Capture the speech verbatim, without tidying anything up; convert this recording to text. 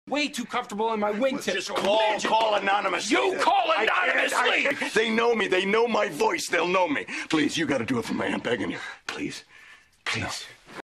Way too comfortable in my wingtip. Just call, call anonymously. You call I anonymously! can't, I can't. They know me. They know my voice. They'll know me. Please, you got to do it for me. I'm begging you. Please. Please.